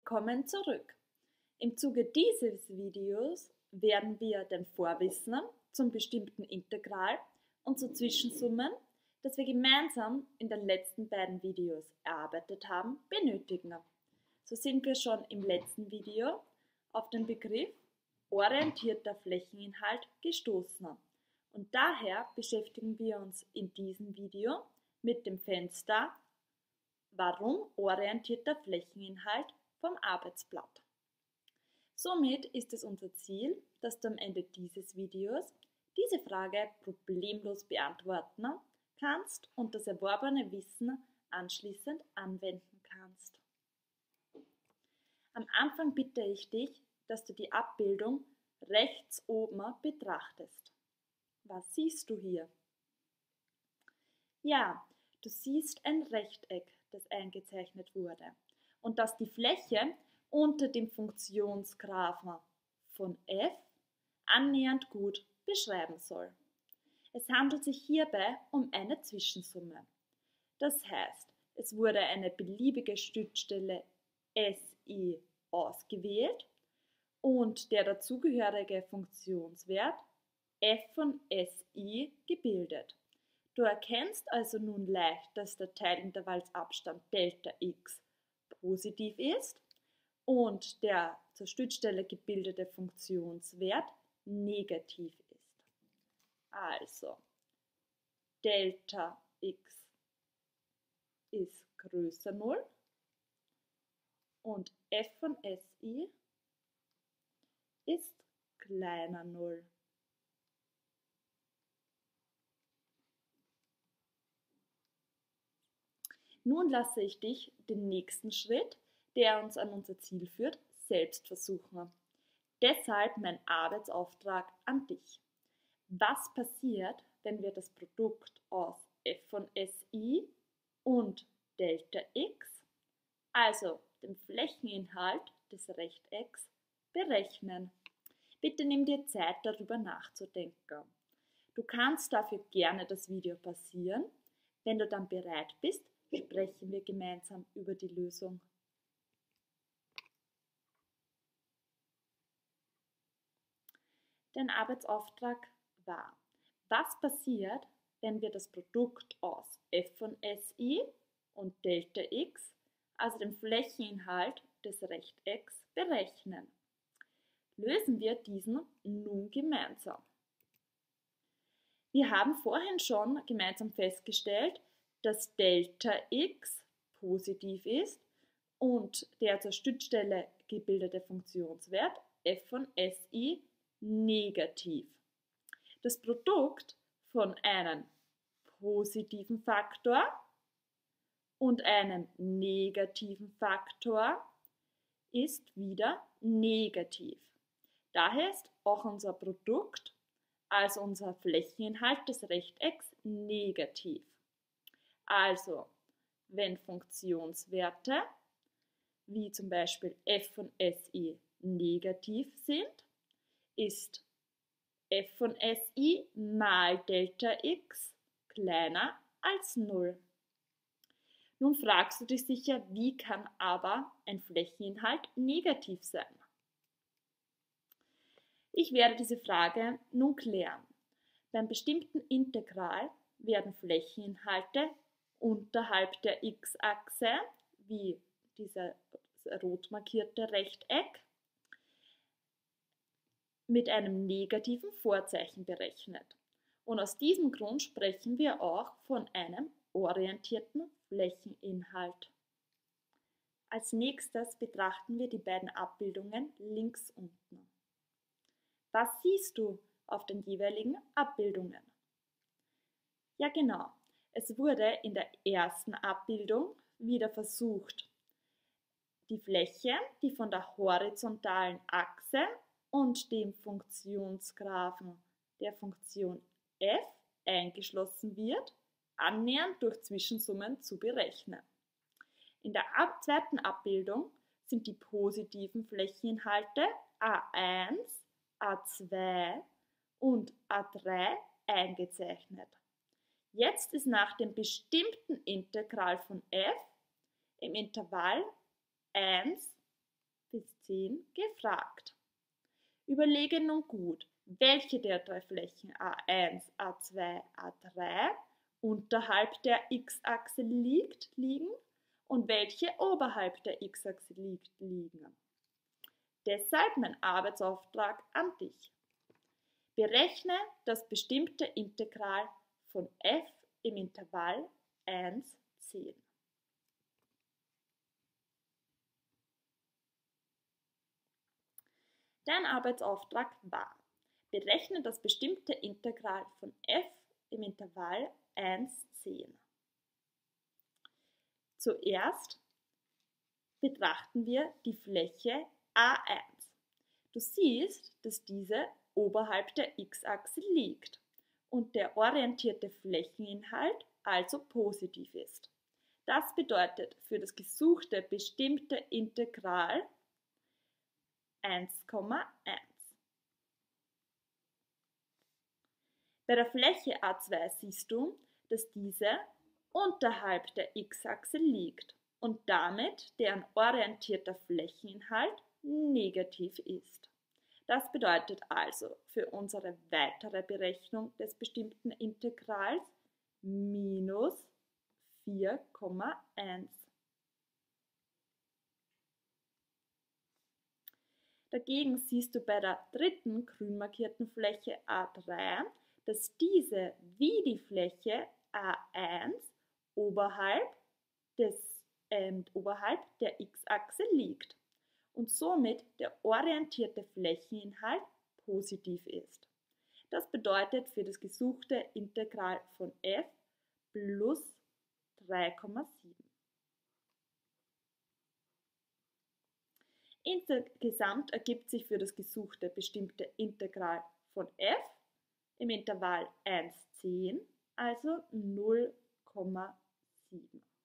Willkommen zurück. Im Zuge dieses Videos werden wir den Vorwissen zum bestimmten Integral und zu Zwischensummen, das wir gemeinsam in den letzten beiden Videos erarbeitet haben, benötigen. So sind wir schon im letzten Video auf den Begriff orientierter Flächeninhalt gestoßen. Und daher beschäftigen wir uns in diesem Video mit dem Fenster Warum orientierter Flächeninhalt vom Arbeitsblatt. Somit ist es unser Ziel, dass du am Ende dieses Videos diese Frage problemlos beantworten kannst und das erworbene Wissen anschließend anwenden kannst. Am Anfang bitte ich dich, dass du die Abbildung rechts oben betrachtest. Was siehst du hier? Ja, du siehst ein Rechteck, das eingezeichnet wurde und das die Fläche unter dem Funktionsgraphen von f annähernd gut beschreiben soll. Es handelt sich hierbei um eine Zwischensumme. Das heißt, es wurde eine beliebige Stützstelle SI ausgewählt und der dazugehörige Funktionswert f von SI gebildet. Du erkennst also nun leicht, dass der Teilintervallsabstand Delta x positiv ist und der zur Stützstelle gebildete Funktionswert negativ ist. Also Delta x ist größer 0 und f von SI ist kleiner 0. Nun lasse ich dich den nächsten Schritt, der uns an unser Ziel führt, selbst versuchen. Deshalb mein Arbeitsauftrag an dich. Was passiert, wenn wir das Produkt aus f von SI und Delta x, also dem Flächeninhalt des Rechtecks, berechnen? Bitte nimm dir Zeit, darüber nachzudenken. Du kannst dafür gerne das Video pausieren. Wenn du dann bereit bist, sprechen wir gemeinsam über die Lösung. Dein Arbeitsauftrag war: Was passiert, wenn wir das Produkt aus f von SI und Delta x, also dem Flächeninhalt des Rechtecks, berechnen? Lösen wir diesen nun gemeinsam. Wir haben vorhin schon gemeinsam festgestellt, dass Delta x positiv ist und der zur Stützstelle gebildete Funktionswert f von SI negativ. Das Produkt von einem positiven Faktor und einem negativen Faktor ist wieder negativ. Daher ist auch unser Produkt, also unser Flächeninhalt des Rechtecks, negativ. Also, wenn Funktionswerte, wie zum Beispiel f von SI, negativ sind, ist f von SI mal Delta x kleiner als 0. Nun fragst du dich sicher, wie kann aber ein Flächeninhalt negativ sein? Ich werde diese Frage nun klären. Beim bestimmten Integral werden Flächeninhalte unterhalb der x-Achse, wie dieser rot markierte Rechteck, mit einem negativen Vorzeichen berechnet. Und aus diesem Grund sprechen wir auch von einem orientierten Flächeninhalt. Als nächstes betrachten wir die beiden Abbildungen links unten. Was siehst du auf den jeweiligen Abbildungen? Ja genau, es wurde in der ersten Abbildung wieder versucht, die Fläche, die von der horizontalen Achse und dem Funktionsgraphen der Funktion f eingeschlossen wird, annähernd durch Zwischensummen zu berechnen. In der zweiten Abbildung sind die positiven Flächeninhalte A1, A2 und A3 eingezeichnet. Jetzt ist nach dem bestimmten Integral von f im Intervall 1 10 gefragt. Überlege nun gut, welche der drei Flächen A1, A2, A3 unterhalb der x-Achse liegen und welche oberhalb der x-Achse liegen. Deshalb mein Arbeitsauftrag an dich. Berechne das bestimmte Integral von f im Intervall 1, 10. Dein Arbeitsauftrag war: Berechne das bestimmte Integral von f im Intervall 1, 10. Zuerst betrachten wir die Fläche A1. Du siehst, dass diese oberhalb der x-Achse liegt und der orientierte Flächeninhalt also positiv ist. Das bedeutet für das gesuchte bestimmte Integral 1,1. Bei der Fläche A2 siehst du, dass diese unterhalb der x-Achse liegt und damit deren orientierter Flächeninhalt negativ ist. Das bedeutet also für unsere weitere Berechnung des bestimmten Integrals minus 4,1. Dagegen siehst du bei der dritten grün markierten Fläche A3, dass diese wie die Fläche A1 oberhalb der x-Achse liegt und somit der orientierte Flächeninhalt positiv ist. Das bedeutet für das gesuchte Integral von f plus 3,7. Insgesamt ergibt sich für das gesuchte bestimmte Integral von f im Intervall 1, 10, also 0,7.